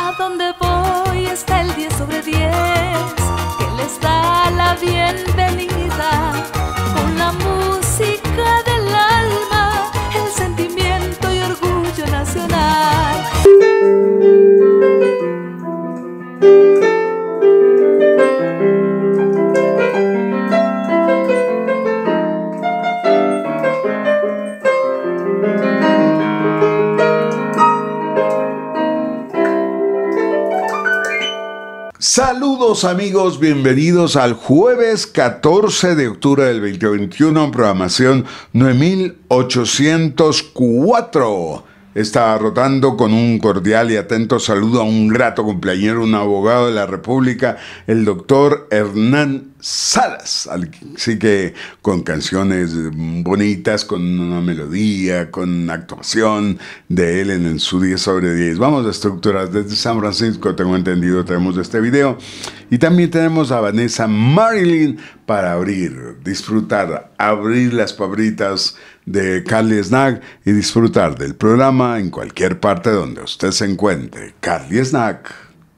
A donde voy está el 10 sobre 10, que les da la bienvenida con la música del alma, el sentimiento y orgullo nacional. Saludos amigos, bienvenidos al jueves 14 de octubre del 2021, programación 9804. Está rotando con un cordial y atento saludo a un grato cumpleañero, un abogado de la República, el doctor Hernán Salas. Así que con canciones bonitas, con una melodía, con actuación de él en su 10 sobre 10. Vamos a estructuras desde San Francisco, tengo entendido, tenemos este video. Y también tenemos a Vanessa Marilyn para disfrutar, abrir las pabritas de Carly Snack y disfrutar del programa en cualquier parte donde usted se encuentre. Carly Snack.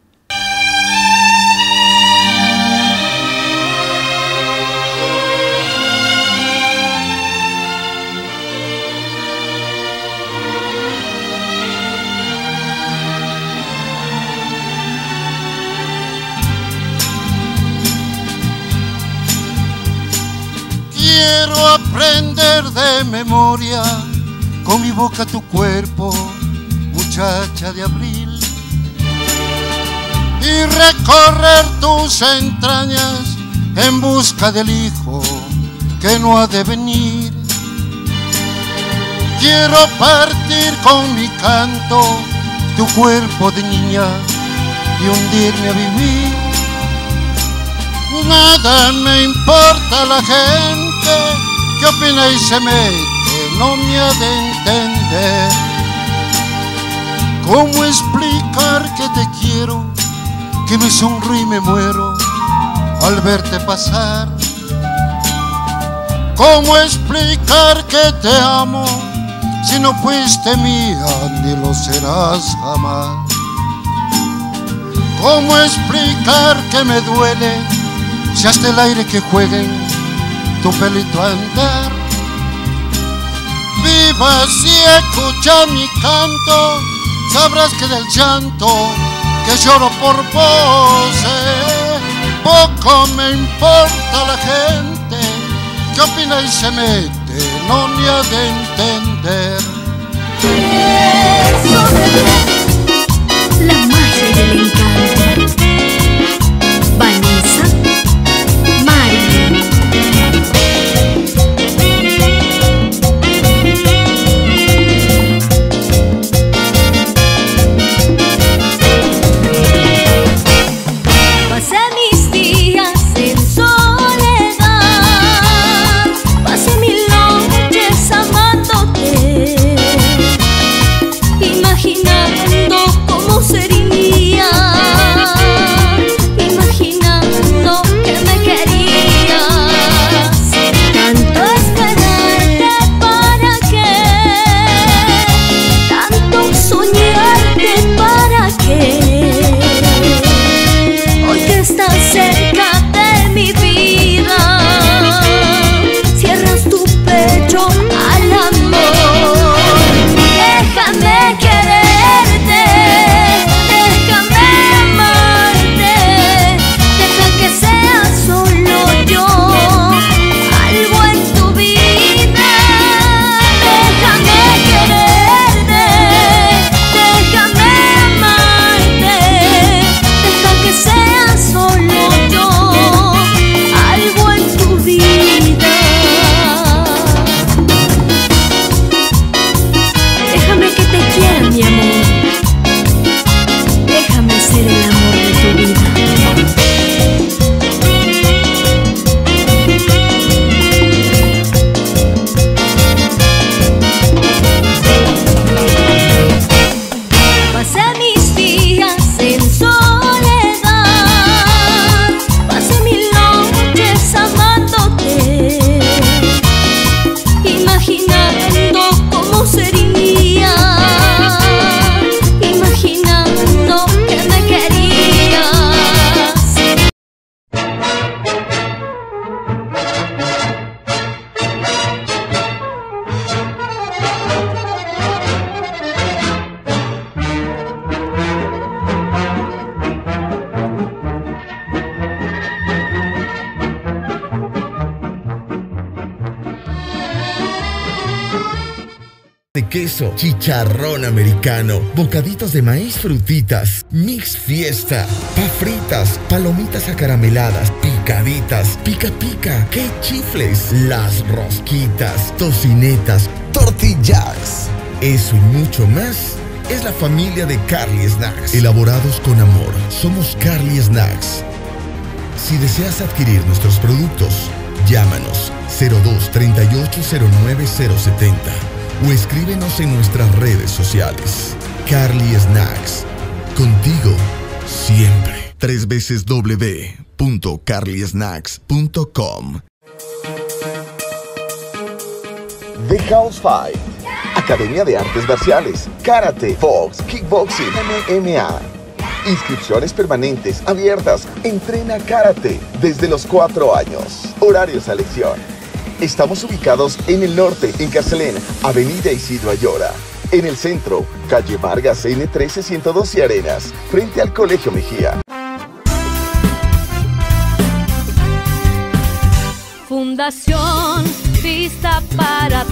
Quiero aprender de memoria con mi boca tu cuerpo, muchacha de abril, y recorrer tus entrañas en busca del hijo que no ha de venir. Quiero partir con mi canto tu cuerpo de niña y hundirme a vivir. Nada me importa la gente que opina y se mete, no me ha de entender. ¿Cómo explicar que te quiero, que me sonrío y me muero al verte pasar? ¿Cómo explicar que te amo si no fuiste mía ni lo serás jamás? ¿Cómo explicar que me duele si hasta el aire que juegue en tu pelito a andar? Viva si escucha mi canto, sabrás que del llanto que lloro por vos, poco me importa la gente que opina y se mete, no me ha de entender. La magia del encanto. Vanessa Marilyn. Pasé mis días en soledad, pasé mil noches amándote, imaginando cómo sería queso, chicharrón americano, bocaditos de maíz, frutitas, mix fiesta, fritas, palomitas acarameladas, picaditas, pica pica, que chifles, las rosquitas, tocinetas, tortillas. Eso y mucho más es la familia de Carly Snacks. Elaborados con amor, somos Carly Snacks. Si deseas adquirir nuestros productos, llámanos 02 38 09 070 o escríbenos en nuestras redes sociales. Carly Snacks, contigo siempre. www.carlysnacks.com. The House Fight, Academia de Artes Marciales, Karate, Box, Kickboxing, MMA. Inscripciones permanentes, abiertas. Entrena Karate desde los 4 años. Horarios a elección. Estamos ubicados en el norte, en Carcelén, Avenida Isidro Ayora. En el centro, calle Vargas N13 112 Arenas, frente al Colegio Mejía. Fundación Vista para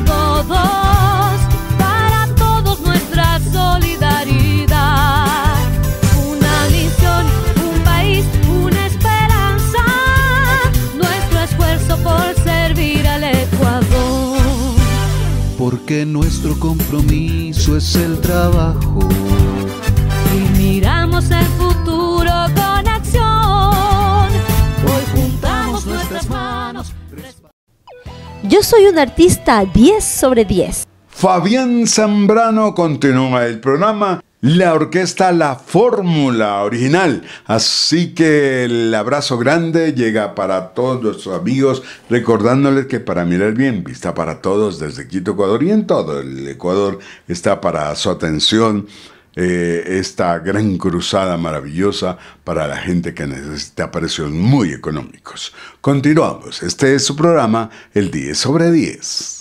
todos nuestra solidaridad. Una misión, un país, una esperanza, nuestro esfuerzo por servir al Ecuador. Porque nuestro compromiso es el trabajo. Y miramos el futuro con acción. Hoy juntamos nuestras manos. Yo soy un artista 10 sobre 10. Fabián Zambrano continúa el programa, la orquesta La Fórmula Original. Así que el abrazo grande llega para todos nuestros amigos, recordándoles que para mirar bien, vista para todos desde Quito, Ecuador, y en todo el Ecuador está para su atención esta gran cruzada maravillosa para la gente que necesita precios muy económicos. Continuamos, este es su programa, el 10 sobre 10.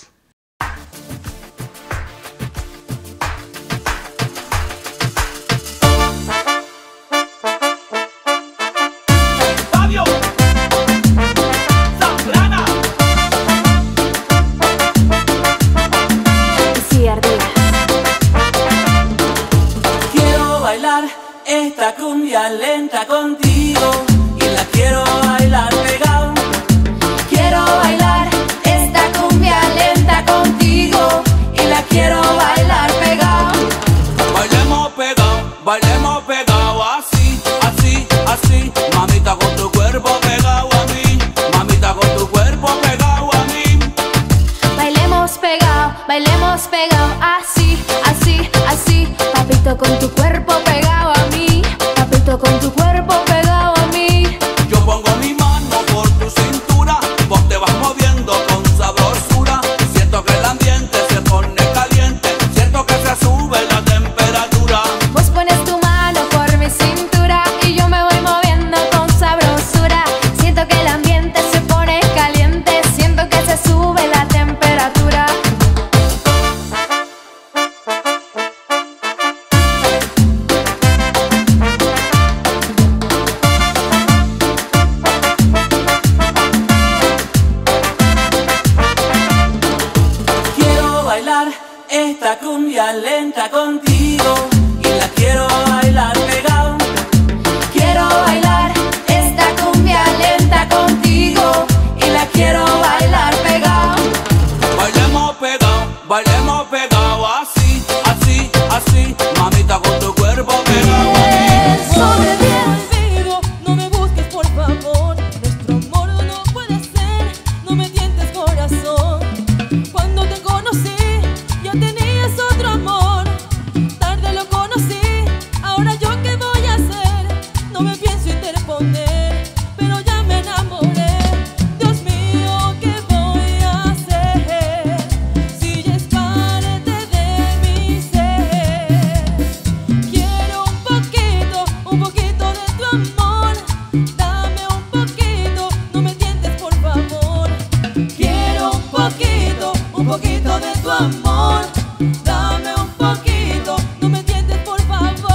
Esta cumbia lenta contigo y la quiero bailar pegado. Quiero bailar esta cumbia lenta contigo y la quiero bailar pegado. Bailemos pegado, así, así, así. Mamita con tu cuerpo pegado a mí, mamita con tu cuerpo pegado a mí. Bailemos pegado, así, así, así. Papito con tu cuerpo pegado a mí, papito con tu cuerpo pegado a mí. Yo pongo mi mano por tu cintura, vos te vas moviendo con sabrosura. Siento que el ambiente se pone caliente, siento que se sube la temperatura. Vos pones tu mano por mi cintura y yo me voy moviendo con sabrosura. Siento que el ambiente se pone caliente, siento que se sube la temperatura. Esta cumbia lenta contigo y la quiero bailar pegado. Quiero bailar esta cumbia lenta contigo y la quiero bailar pegado. Bailemos pegado, así, así, así. Mamita con tu cuerpo pegado a mí. Sobre 10. No me busques por favor, nuestro amor no puede ser, no me tientes corazón. Cuando te conocí ya tenías otro amor, tarde lo conocí, ahora yo qué voy a hacer, no me pienso interponer, pero ya me enamoré. Dios mío, ¿qué voy a hacer? Si ya es parte de mi ser. Quiero un poquito de tu amor, dame un poquito, no me tientes por favor. Quiero un poquito de tu amor, dame un poquito, no me tientes por favor.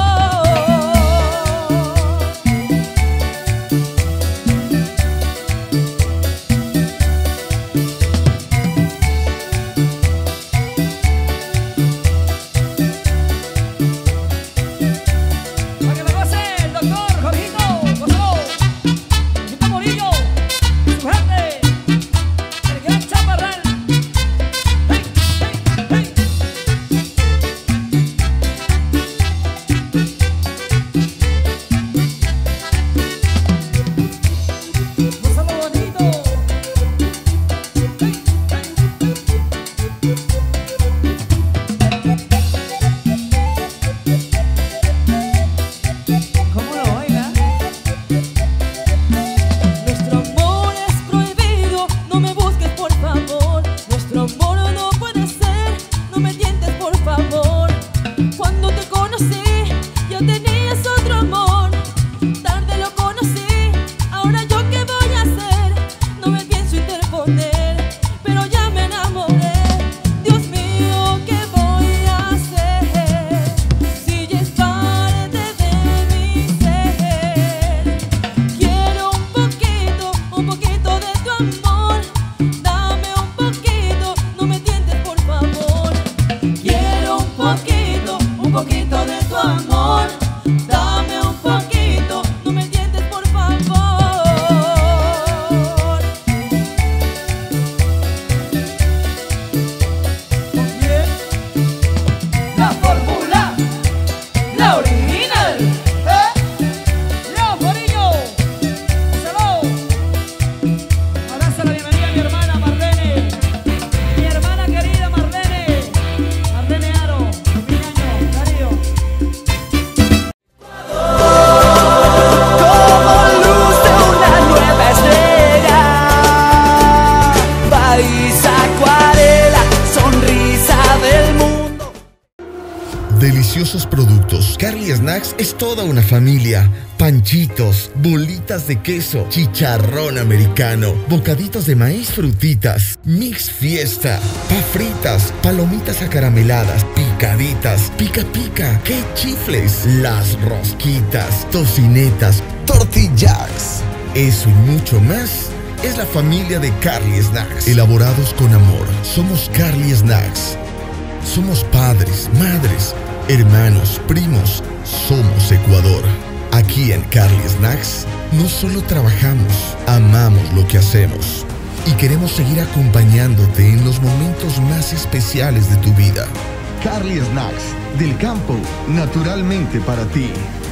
es toda una familia. Panchitos, bolitas de queso, chicharrón americano, bocaditos de maíz frutitas, mix fiesta, fritas, palomitas acarameladas, picaditas, pica pica, que chifles, las rosquitas, tocinetas, tortillas. Eso y mucho más es la familia de Carly Snacks. Elaborados con amor, somos Carly Snacks. Somos padres, madres, hermanos, primos, somos Ecuador. Aquí en Carly Snacks no solo trabajamos, amamos lo que hacemos y queremos seguir acompañándote en los momentos más especiales de tu vida. Carly Snacks, del campo, naturalmente para ti.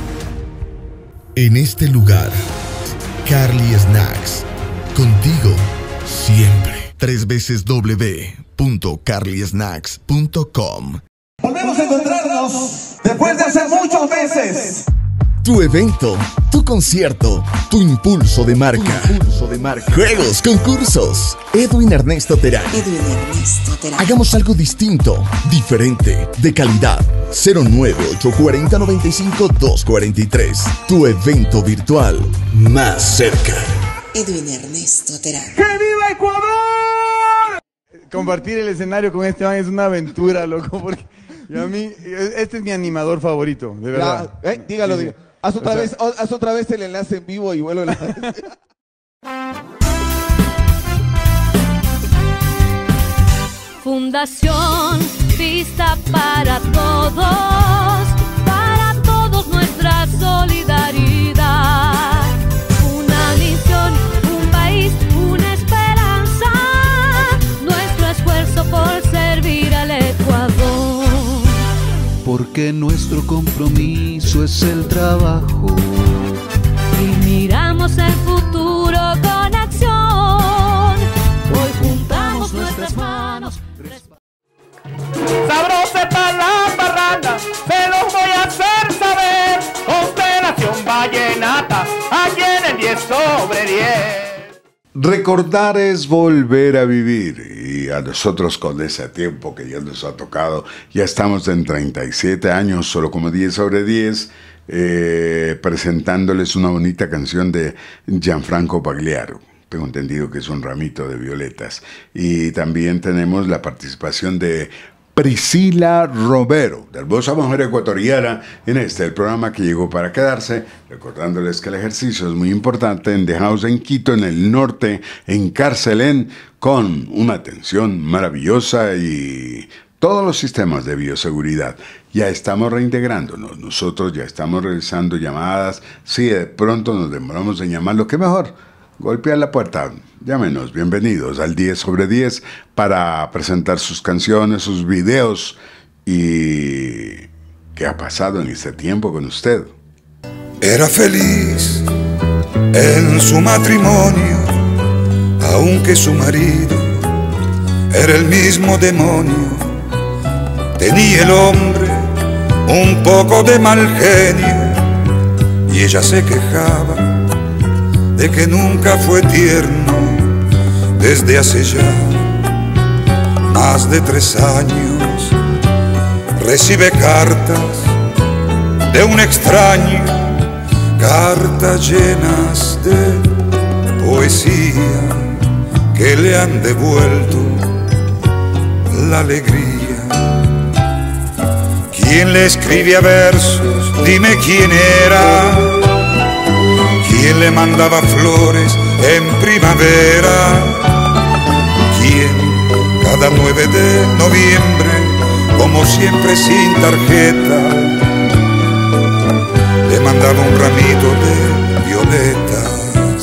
En este lugar, Carly Snacks, contigo siempre. www.carlysnacks.com. Volvemos a encontrarnos después de hace muchos meses. Tu evento, tu concierto, tu impulso de marca. Juegos, concursos. Edwin Ernesto Terán. Hagamos algo distinto, diferente, de calidad. 09840-95-243. Tu evento virtual más cerca. Edwin Ernesto Terán. ¡Que viva Ecuador! Compartir el escenario con este man es una aventura, loco, porque a mí, este es mi animador favorito, de verdad. Dígalo, dígalo. Haz otra vez el enlace en vivo y vuelvo a Fundación Vista para todos nuestra solidaridad. Una misión, un país, una esperanza, nuestro esfuerzo por servir al Ecuador. Porque nuestro compromiso es el trabajo y miramos el futuro con acción. Hoy juntamos nuestras manos. Sabrosa para la parranda, se los voy a hacer saber. Constelación vallenata, aquí en el 10 sobre 10. Recordar es volver a vivir, y a nosotros con ese tiempo que ya nos ha tocado, ya estamos en 37 años, solo como 10 sobre 10, presentándoles una bonita canción de Gianfranco Pagliaro. Tengo entendido que es un ramito de violetas. Y también tenemos la participación de Priscila Romero, de hermosa mujer ecuatoriana, en el programa que llegó para quedarse, recordándoles que el ejercicio es muy importante en The House en Quito, en el norte, en Carcelén, con una atención maravillosa y todos los sistemas de bioseguridad. Ya estamos reintegrándonos, nosotros ya estamos realizando llamadas. Si de pronto nos demoramos en llamarlo, ¿qué mejor? Golpear la puerta, llámenos, bienvenidos al 10 sobre 10 para presentar sus canciones, sus videos y qué ha pasado en este tiempo con usted. Era feliz en su matrimonio, aunque su marido era el mismo demonio. Tenía el hombre un poco de mal genio y ella se quejaba de que nunca fue tierno. Desde hace ya más de 3 años recibe cartas de un extraño, cartas llenas de poesía que le han devuelto la alegría. ¿Quién le escribía versos? Dime quién era. ¿Quién le mandaba flores en primavera? ¿Quién cada 9 de noviembre, como siempre sin tarjeta, le mandaba un ramito de violetas?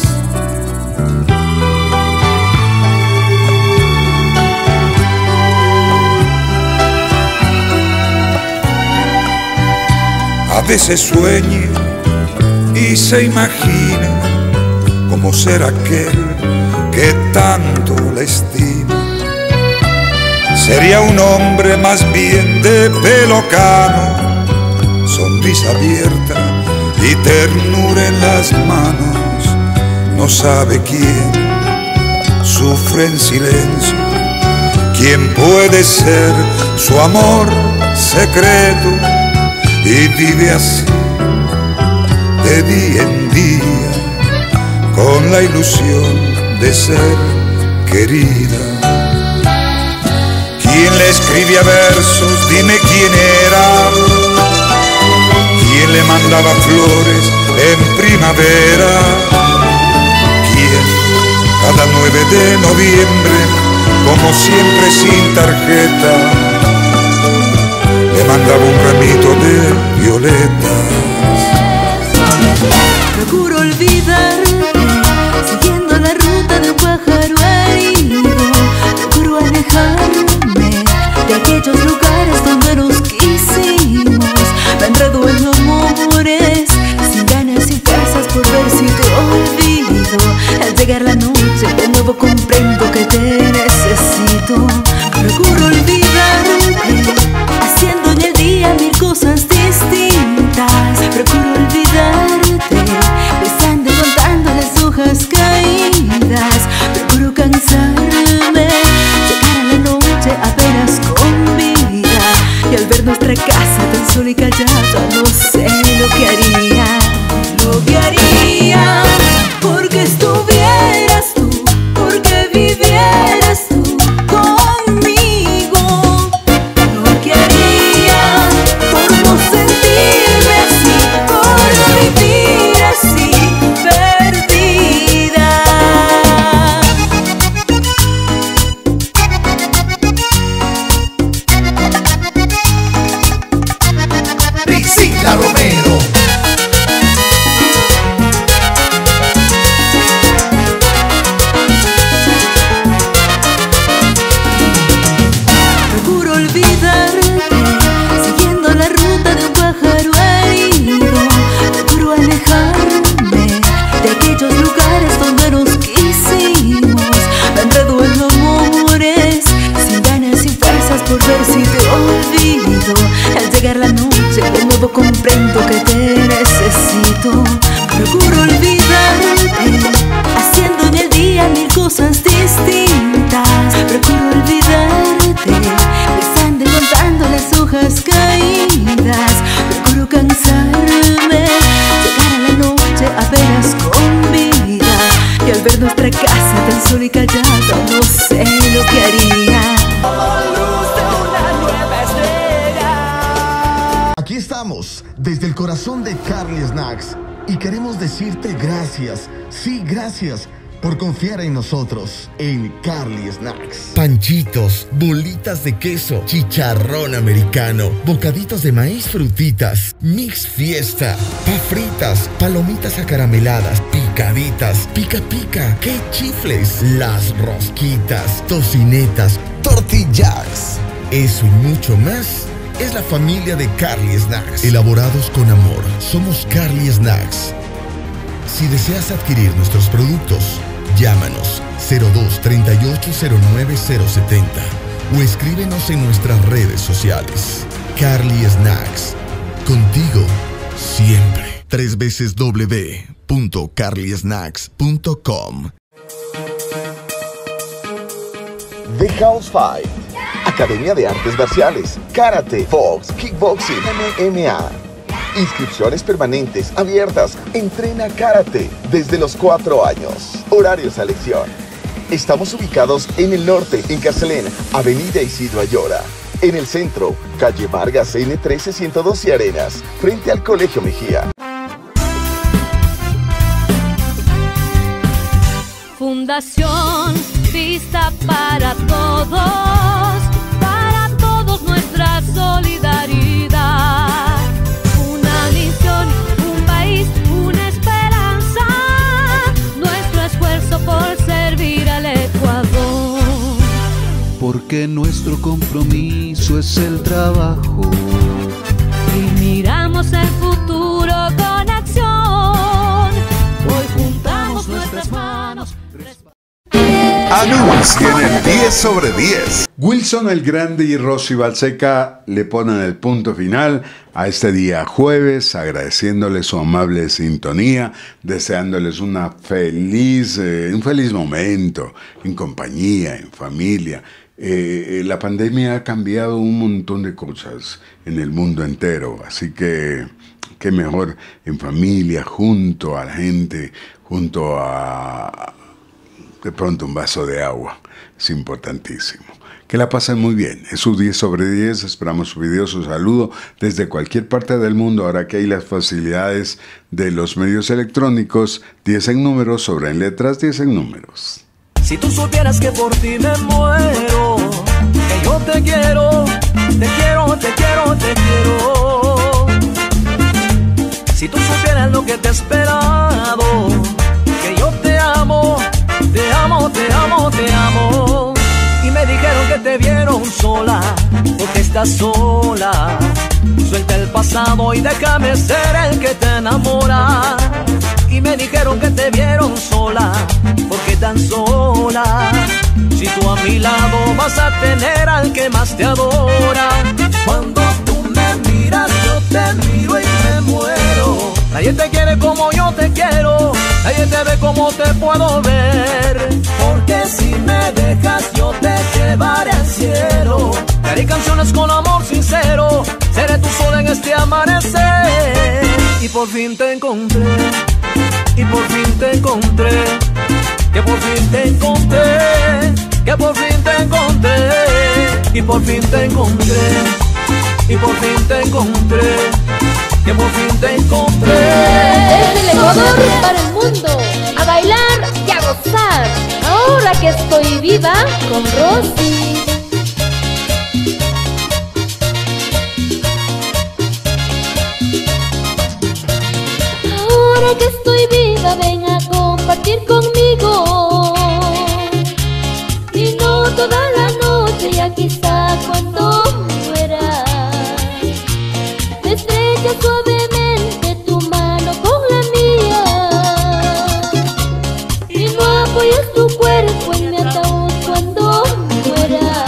A veces sueño y se imagina cómo ser aquel que tanto la estima. Sería un hombre más bien de pelo cano, sonrisa abierta y ternura en las manos. No sabe quién sufre en silencio, quién puede ser su amor secreto, y vive así de día en día, con la ilusión de ser querida. ¿Quién le escribía versos? Dime quién era. ¿Quién le mandaba flores en primavera? ¿Quién cada 9 de noviembre, como siempre sin tarjeta, le mandaba un ramito de violetas? Procuro olvidarte, siguiendo la ruta de un pájaro herido. Procuro alejarme de aquellos lugares donde nos quisimos. Me enredo en amores, sin ganas y fuerzas por ver si te olvido. Al llegar la noche de nuevo comprendo que te necesito. Procuro olvidarte, haciendo en el día mil cosas distintas. Procuro olvidarte, besando y contando las hojas caídas. Procuro cansarme, llegar a la noche apenas con vida. Y al ver nuestra casa tan sola y callada, no sé lo que haría. Lo que haría, porque estuvieras tú, porque vivieras tú conmigo. Lo que haría, por no sentirme así, por vivir así, perdida. Priscila Romero. Procuro olvidarte, siguiendo la ruta de un pájaro herido. Procuro alejarme de aquellos lugares donde nos quisimos. Me enredo en amores, sin ganas y fuerzas por ver si te olvido. Al llegar la noche de nuevo comprendo que te necesito. Procuro olvidarte, haciendo en el día mil cosas distintas. Procuro olvidarte, besando y contando las hojas caídas. Procuro cansarme, llegar a la noche apenas con vida. Y al ver nuestra casa tan sola y callada, no sé lo que haría. Aquí estamos, desde el corazón de Carly Snacks, y queremos decirte gracias, sí, gracias, por confiar en nosotros, en Carly Snacks. Panchitos, bolitas de queso, chicharrón americano, bocaditos de maíz frutitas, mix fiesta, fritas, palomitas acarameladas, picaditas, pica pica, qué chifles, las rosquitas, tocinetas, tortillas. Eso y mucho más es la familia de Carly Snacks. Elaborados con amor, somos Carly Snacks. Si deseas adquirir nuestros productos, llámanos 02-3809-070 o escríbenos en nuestras redes sociales. Carly Snacks, contigo siempre. 3 www.carlysnacks.com. The House Fight, Academia de Artes Marciales, Karate, Box, Kickboxing, MMA. Inscripciones permanentes, abiertas. Entrena Karate desde los 4 años. Horario selección. Estamos ubicados en el norte, en Carcelén, Avenida Isidro Ayora. En el centro, calle Vargas N13 112 Arenas, frente al Colegio Mejía. Fundación Vista para todos nuestra solidaridad. Una misión, un país, una esperanza, nuestro esfuerzo por servir al Ecuador. Porque nuestro compromiso es el trabajo. Y miramos el futuro con acción. Hoy juntamos nuestras manos. Anuncien el 10 sobre 10. Wilson el Grande y Rosy Balseca le ponen el punto final a este día jueves, agradeciéndoles su amable sintonía, deseándoles un feliz momento en compañía, en familia, La pandemia ha cambiado un montón de cosas en el mundo entero, así que qué mejor en familia, junto a la gente, junto a de pronto un vaso de agua, es importantísimo. Que la pasen muy bien, es su 10 sobre 10, esperamos su video, su saludo desde cualquier parte del mundo, ahora que hay las facilidades de los medios electrónicos, 10 en números, sobre en letras, 10 en números. Si tú supieras que por ti me muero, que yo te quiero, te quiero, te quiero, te quiero. Si tú supieras lo que te he esperado, que yo te amo, te amo, te amo, te amo. Y me dijeron que te vieron sola, porque estás sola. Suelta el pasado y déjame ser el que te enamora. Y me dijeron que te vieron sola, porque tan sola. Si tú a mi lado vas a tener al que más te adora. Cuando tú me miras, yo te miro y me muero. Nadie te quiere como yo te quiero, nadie te ve como te puedo ver. Porque si me dejas yo te llevaré al cielo. Te haré canciones con amor sincero, seré tu sol en este amanecer. Y por fin te encontré, y por fin te encontré, que por fin te encontré, que por fin te encontré, y por fin te encontré, y por fin te encontré, que por fin te encontré. Desde el Ecuador para el mundo, a bailar y a gozar. Ahora que estoy viva con Rosy. Ahora que estoy viva, ven a compartir conmigo. Y no toda la noche, ya quizá cuando muera. Me estrechas suavemente tu mano con la mía. Y no apoyas tu cuerpo en mi ataúd cuando muera.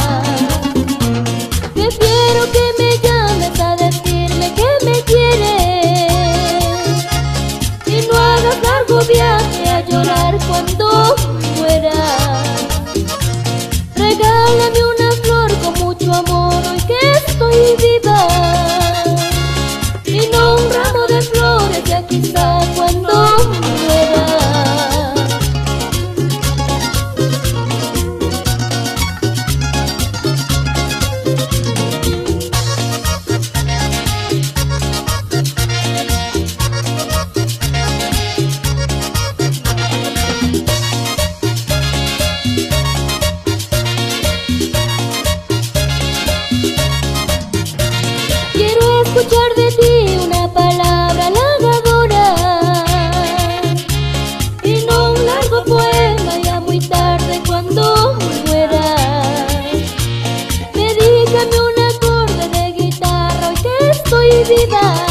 Prefiero que me llames a decirme que me quieres. Y no hagas largo viaje a llorar cuando muera. Regálame una flor con mucho amor hoy que estoy viva. Y no un ramo de flores ya quizá cuando muera. Quiero escuchar de ti una palabra halagadora y no un largo poema ya muy tarde cuando muera. Dedícame un acorde de guitarra hoy que estoy viva.